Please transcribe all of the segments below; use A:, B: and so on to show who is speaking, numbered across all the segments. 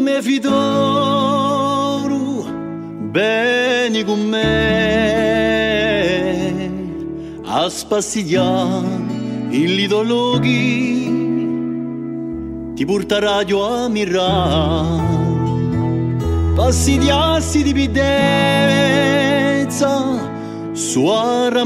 A: me fidoro, beni con me, a spassigliare il lidologhi, ti porta radio a mirare, passidiassi di pidezza, suara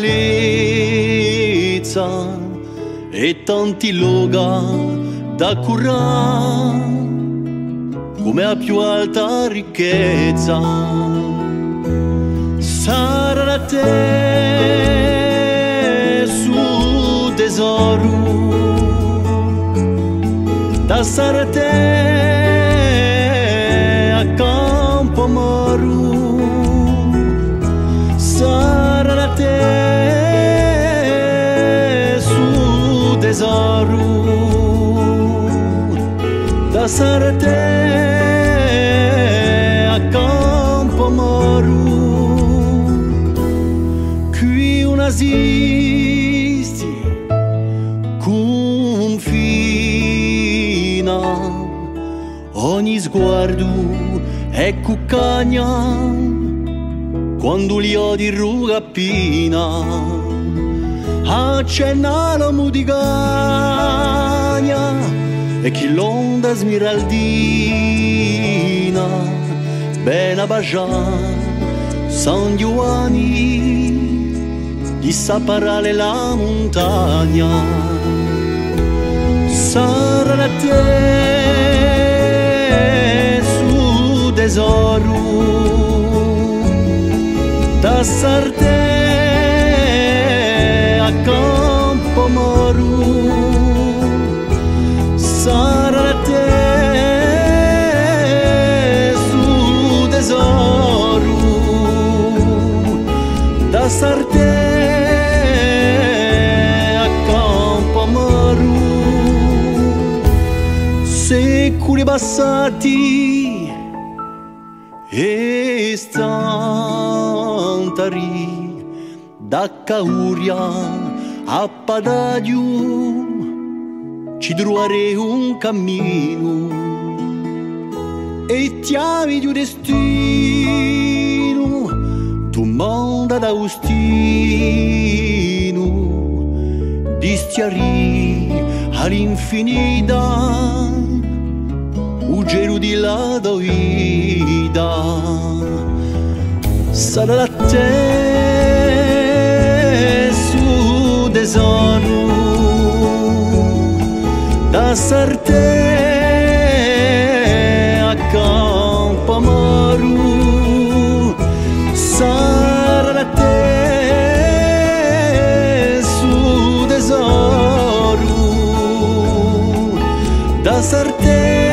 A: mollezza, e tanti loga da curare, come a più alta ricchezza. Sarà da te su tesoro, da sarà te a campo moro, sarà da te su tesoro, da sarà te a campo moro. Qui una esisti confina, ogni sguardo è cuccagna, quando li odi ruga appina, accenna la mudigagna, e chi l'onda smiraldina, bella bacià, San Giovanni, di separare la montagna. Sarà da te su tesoro, da sarte a campo moro, sarà da te su tesoro, da sarte a campo moro. Secoli passati e stantari, da Cauria a Padaggio ci trovare un cammino, e chiami di un destino, tu manda d'Austino, di stiarì all'infinita, uggeru di la doida. Sarà da te su tesoro, da sarte a campo moro, sarà da te su tesoro, da sarte